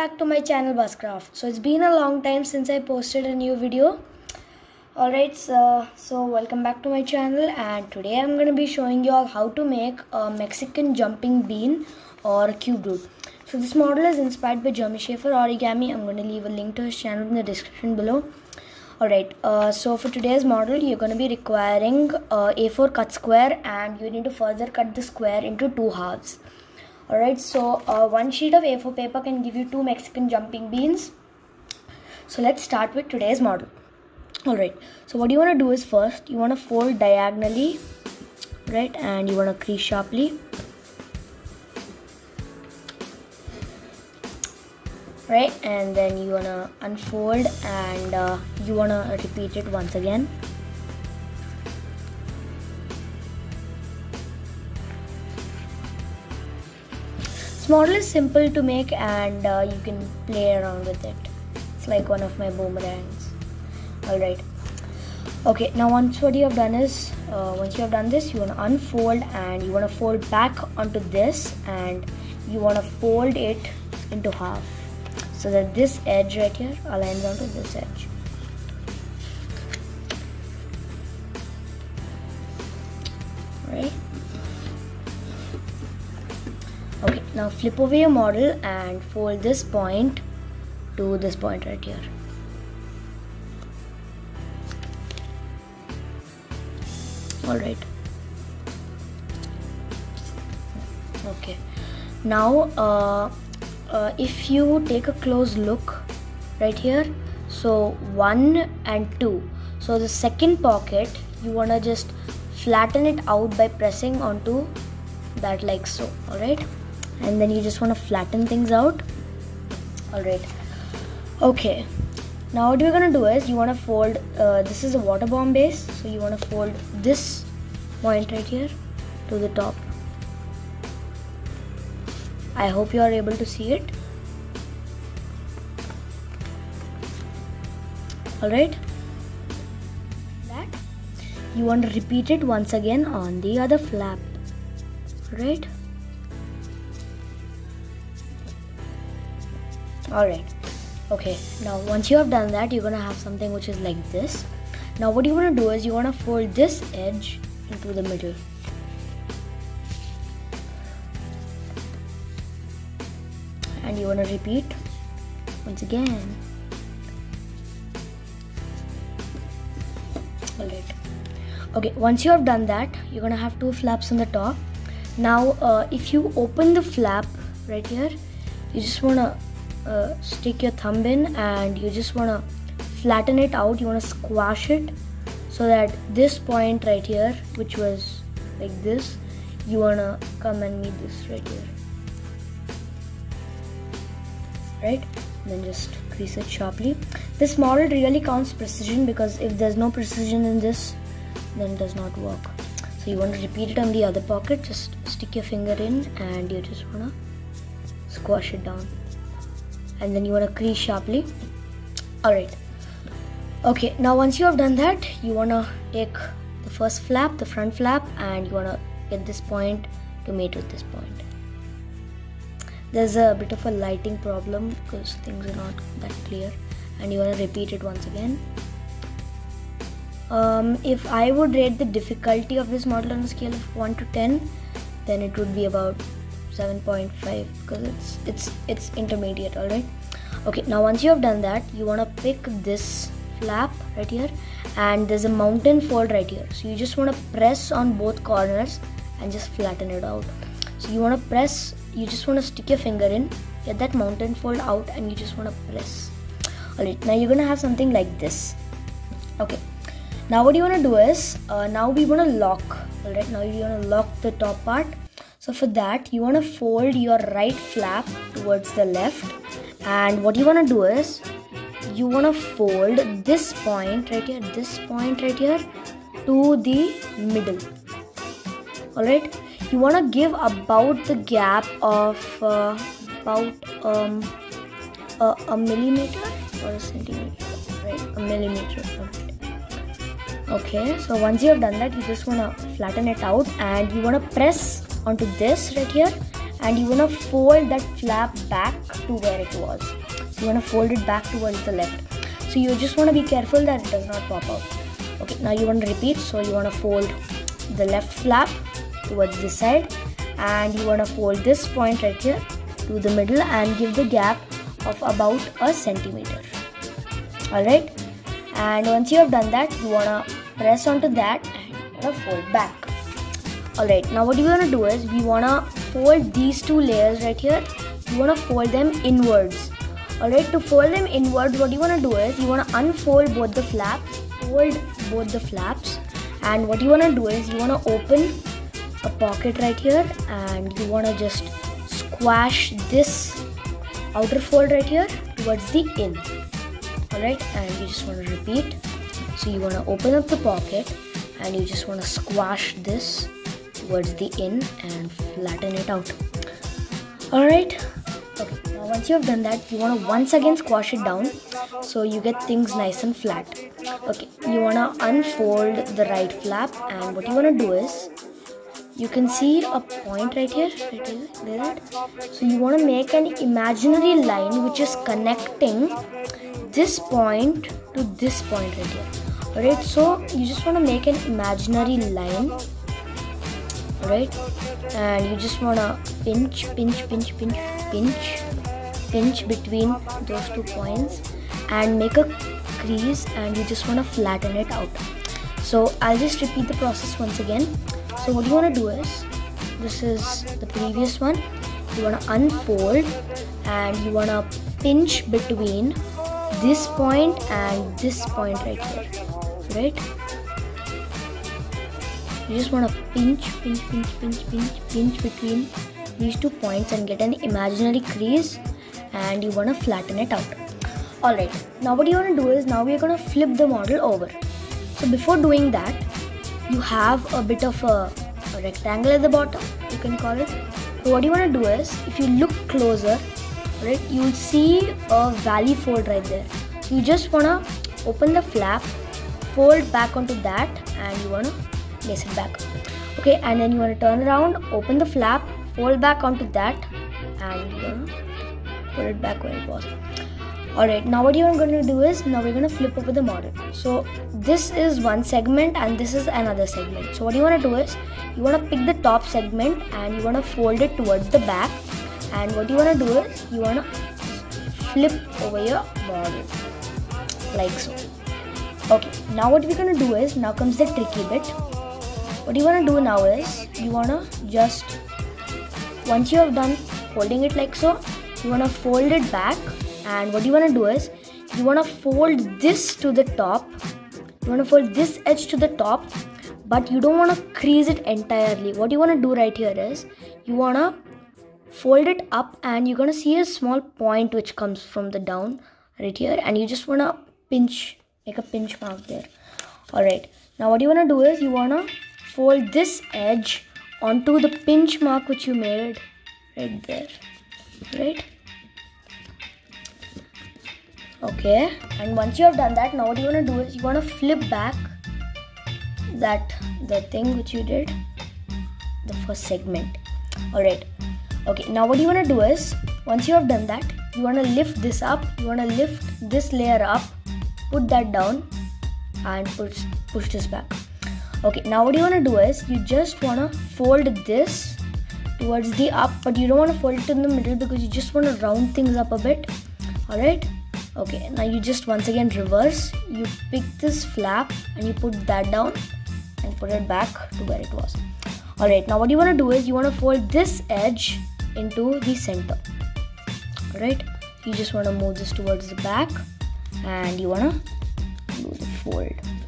back to my channel Buzzcraft. So it's been a long time since I posted a new video. Alright, so welcome back to my channel, and today I'm going to be showing you all how to make a Mexican jumping bean or cube root. So this model is inspired by Jeremy Schaefer Origami. I'm going to leave a link to his channel in the description below. Alright, so for today's model you're going to be requiring A4 cut square, and you need to further cut the square into two halves. Alright, so one sheet of A4 paper can give you two Mexican jumping beans. So let's start with today's model. Alright, so what you want to do is first you want to fold diagonally, right, and you want to crease sharply. Right, and then you want to unfold and you want to repeat it once again. This model is simple to make, and you can play around with it. It's like one of my boomerangs. Alright, okay, now once you have done this, you want to unfold and you want to fold back onto this, and you want to fold it into half so that this edge right here aligns onto this edge. Right. Okay, now flip over your model and fold this point to this point right here. Alright. Okay. Now if you take a close look right here, so 1 and 2, so the second pocket you want to just flatten it out by pressing onto that like so. Alright, and then you just want to flatten things out. Alright, okay, now what you're going to do is you want to fold, this is a water bomb base, so you want to fold this point right here to the top. I hope you are able to see it. Alright, that you want to repeat it once again on the other flap. Alright. Alright, okay, now once you have done that, you're gonna have something which is like this. Now what you want to do is you want to fold this edge into the middle. And you want to repeat once again. Alright, okay, once you have done that, you're gonna have two flaps on the top. Now if you open the flap right here, you just want to stick your thumb in and you just want to flatten it out. You want to squash it so that this point right here, which was like this, you want to come and meet this right here. Right, then just crease it sharply. This model really counts precision, because if there's no precision in this, then it does not work. So you want to repeat it on the other pocket. Just stick your finger in and you just want to squash it down, and then you want to crease sharply. Alright, okay, now once you have done that, you want to take the first flap, the front flap, and you want to get this point to meet with this point. There's a bit of a lighting problem because things are not that clear, and you want to repeat it once again. If I would rate the difficulty of this model on a scale of 1 to 10, then it would be about 7.5, because it's intermediate. Alright, okay, now once you have done that, you want to pick this flap right here, and there's a mountain fold right here, so you just want to press on both corners and just flatten it out. So you want to press, you just want to stick your finger in, get that mountain fold out, and you just want to press. Alright, now you're gonna have something like this. Okay, now what you want to do is now we want to lock. Alright, now you want to lock the top part. So for that, you want to fold your right flap towards the left, and what you want to do is you want to fold this point right here, to the middle. Alright, you want to give about the gap of about a millimeter or a centimeter, right? A millimeter. Okay, so once you have done that, you just want to flatten it out, and you want to press onto this right here, and you want to fold that flap back to where it was. So you want to fold it back towards the left. So you just want to be careful that it does not pop out. Okay, now you want to repeat. So you want to fold the left flap towards this side, and you want to fold this point right here to the middle and give the gap of about a centimeter. Alright, and once you have done that, you want to press onto that and you want to fold back. Alright, now what you want to do is we want to fold these two layers right here. You want to fold them inwards. Alright, to fold them inwards, what you want to do is you want to unfold both the flaps, fold both the flaps, and what you want to do is you want to open a pocket right here, and you want to just squash this outer fold right here towards the in. Alright, and you just want to repeat. So you want to open up the pocket and you just want to squash this towards the in and flatten it out. Alright, okay, now once you have done that, you want to once again squash it down so you get things nice and flat. Okay, you want to unfold the right flap, and what you want to do is you can see a point right here, like that. So you want to make an imaginary line which is connecting this point to this point right here. Alright, so you just want to make an imaginary line. Alright, and you just want to pinch between those 2 points and make a crease, and you just want to flatten it out. So I'll just repeat the process once again. So what you want to do is, this is the previous one, you want to unfold and you want to pinch between this point and this point right here, right? You just want to pinch between these 2 points and get an imaginary crease, and you want to flatten it out. Alright, now what you want to do is, now we are going to flip the model over. So before doing that, you have a bit of a rectangle at the bottom, you can call it. So what you want to do is, if you look closer, right, you will see a valley fold right there. You just want to open the flap, fold back onto that, and you want to place it back. Okay, and then you want to turn around, open the flap, fold back onto that, and you want to put it back where it was. Alright, now what you're going to do is, now we're going to flip over the model. So this is one segment and this is another segment. So what you want to do is, you want to pick the top segment and you want to fold it towards the back. And what you want to do is, you want to flip over your model, like so. Okay, now what we're going to do is, now comes the tricky bit. What you want to do now is, you want to just, once you have done folding it like so, you want to fold it back. And what you want to do is, you want to fold this to the top. You want to fold this edge to the top, but you don't want to crease it entirely. What you want to do right here is, you want to fold it up, and you're going to see a small point which comes from the down right here, and you just want to pinch, make a pinch mark there. Alright, now what you want to do is, you want to fold this edge onto the pinch mark which you made right there, right? Okay, and once you have done that, now what you want to do is, you want to flip back the thing which you did, the first segment. Alright, okay, now what you want to do is, once you have done that, you want to lift this up, you want to lift this layer up, put that down and push this back. Okay, now what you want to do is, you just want to fold this towards the up, but you don't want to fold it in the middle because you just want to round things up a bit. Alright, okay, now you just once again reverse, you pick this flap and you put that down and put it back to where it was. Alright, now what you want to do is, you want to fold this edge into the center. Alright, you just want to move this towards the back and you want to do the fold.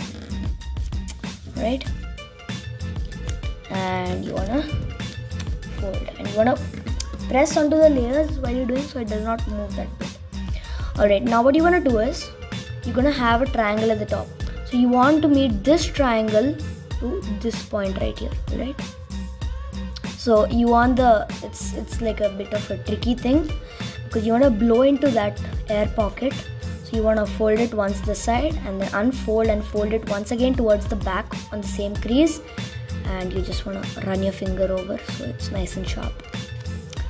Right, and you want to fold, and you want to press onto the layers while you're doing, so it does not move that bit. Alright, now what you want to do is, you're going to have a triangle at the top. So you want to meet this triangle to this point right here, right? So you want it's like a bit of a tricky thing because you want to blow into that air pocket. So you want to fold it once this side and then unfold and fold it once again towards the back on the same crease, and you just want to run your finger over so it's nice and sharp.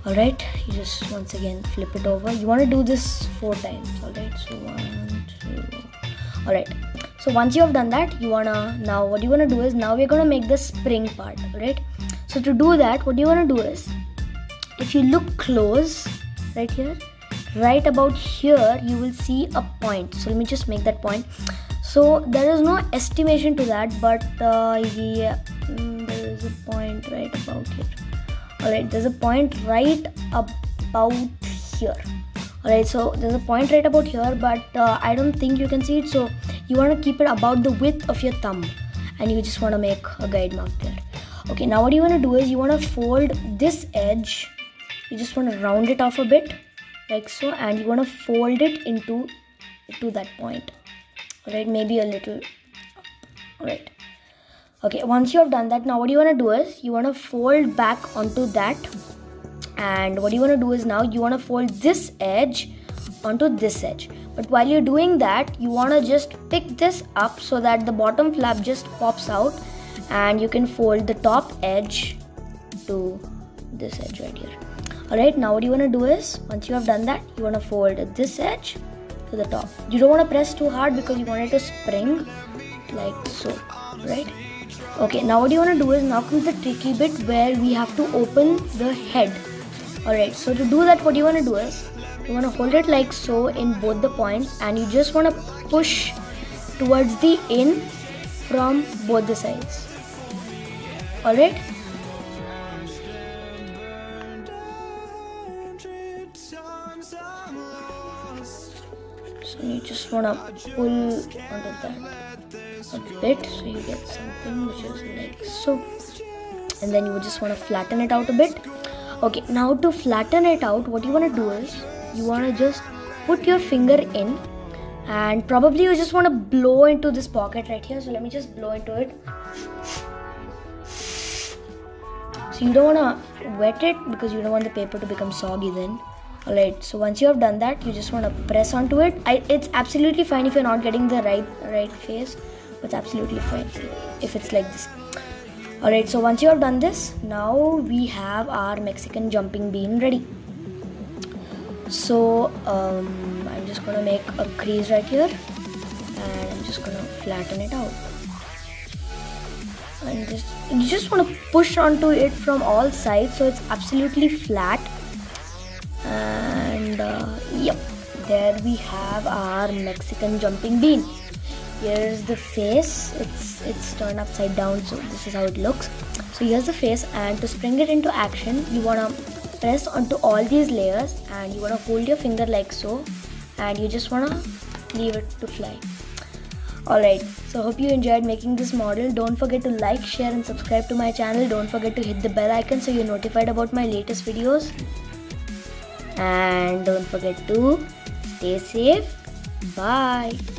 Alright, you just once again flip it over. You want to do this 4 times. Alright, so 1, 2. Alright, so once you have done that, you wanna, now what you wanna do is, now we're gonna make the spring part. Alright, so to do that, what you wanna do is, if you look close right here, right about here, you will see a point. So let me just make that point. So there is no estimation to that, but yeah, there is a point right about here. Alright, there's a point right about here. Alright, so there's a point right about here, but I don't think you can see it. So you want to keep it about the width of your thumb, and you just want to make a guide mark there. Okay, now what you want to do is, you want to fold this edge. You just want to round it off a bit, like so, and you want to fold it into that point. Alright, maybe a little. Alright. Okay, once you have done that, now what you want to do is, you want to fold back onto that, and what you want to do is, now you want to fold this edge onto this edge. But while you're doing that, you want to just pick this up so that the bottom flap just pops out, and you can fold the top edge to this edge right here. Alright, now what you want to do is, once you have done that, you want to fold this edge to the top. You don't want to press too hard because you want it to spring like so, right? Okay, now what you want to do is, now comes the tricky bit where we have to open the head. Alright, so to do that, what you want to do is, you want to hold it like so in both the points, and you just want to push towards the in from both the sides. Alright? So you just want to pull onto that a bit, so you get something which is like so, and then you just want to flatten it out a bit. Okay, now to flatten it out, what you want to do is, you want to just put your finger in, and probably you just want to blow into this pocket right here. So let me just blow into it. So you don't want to wet it because you don't want the paper to become soggy then. Alright, so once you have done that, you just want to press onto it. It's absolutely fine if you're not getting the right face. It's absolutely fine if it's like this. Alright, so once you have done this, now we have our Mexican jumping bean ready. So I'm just gonna make a crease right here, and I'm just gonna flatten it out. And you just want to push onto it from all sides so it's absolutely flat. And yep, there we have our Mexican jumping bean. Here's the face. It's turned upside down, so this is how it looks. So here's the face, and to spring it into action, you want to press onto all these layers, and you want to hold your finger like so, and you just want to leave it to fly. Alright, so hope you enjoyed making this model. Don't forget to like, share and subscribe to my channel. Don't forget to hit the bell icon so you're notified about my latest videos. And don't forget to stay safe. Bye.